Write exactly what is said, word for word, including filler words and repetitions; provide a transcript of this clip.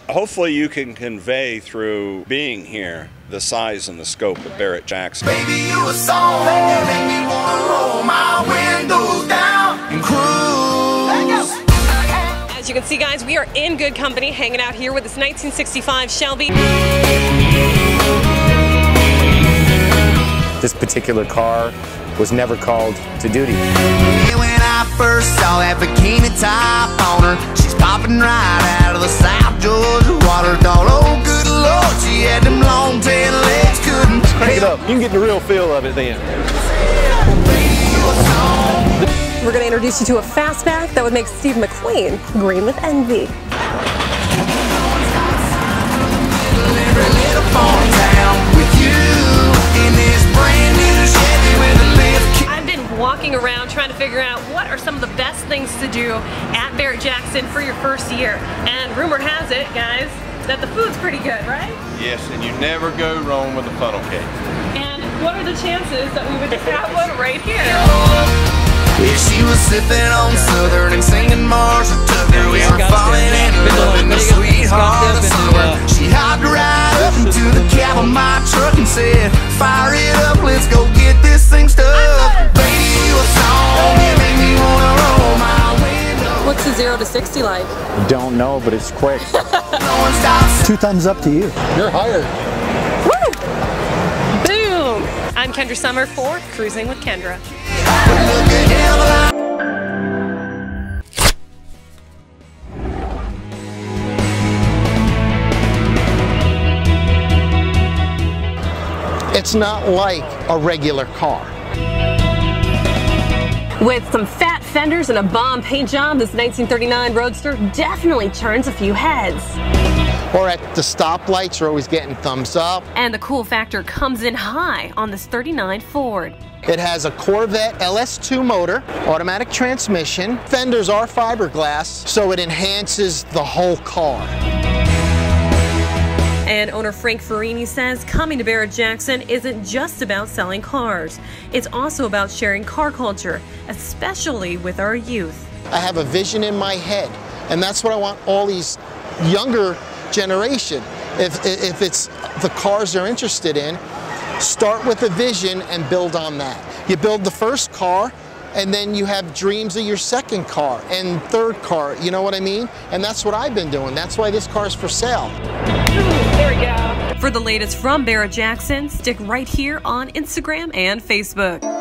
Hopefully you can convey through being here the size and the scope of Barrett Jackson. Baby, you a song that make me wanna roll my windows down and cruise. As you can see, guys, we are in good company hanging out here with this nineteen sixty-five Shelby. This particular car was never called to duty. When I first saw that bikini top on her, she's popping right out of the South Georgia water. Thought, oh good Lord, she had them long tan legs, couldn't crank it up. You can get the real feel of it then. We're going to introduce you to a fastback that would make Steve McQueen green with envy. I've been walking around trying to figure out what are some of the best things to do at Barrett Jackson for your first year. And rumor has it, guys, that the food's pretty good, right? Yes, and you never go wrong with a funnel cake. And what are the chances that we would just have one right here? If she was sipping on Southern and singing Marshall Tucker, we were falling in love in the sweetheart of summer. She hopped right up into the cab of my truck and said, fire it up, let's go get this thing stuck. Baby, you a song, you make me wanna roll my window. What's the zero to sixty like? Don't know, but it's quick. No one stops. Two thumbs up to you. You're hired. Woo! Boom! I'm Kendra Summer for Cruising with Kendra. It's not like a regular car. With some fat fenders and a bomb paint job, this nineteen thirty-nine Roadster definitely turns a few heads. Or at the stoplights, you're always getting thumbs up. And the cool factor comes in high on this thirty-nine Ford. It has a Corvette L S two motor, automatic transmission. Fenders are fiberglass, so it enhances the whole car. And owner Frank Farini says coming to Barrett Jackson isn't just about selling cars. It's also about sharing car culture, especially with our youth. I have a vision in my head, and that's what I want all these younger generation. If, if it's the cars they're interested in, start with a vision and build on that. You build the first car, and then you have dreams of your second car and third car, you know what I mean? And that's what I've been doing. That's why this car is for sale. There we go. For the latest from Barrett Jackson, stick right here on Instagram and Facebook.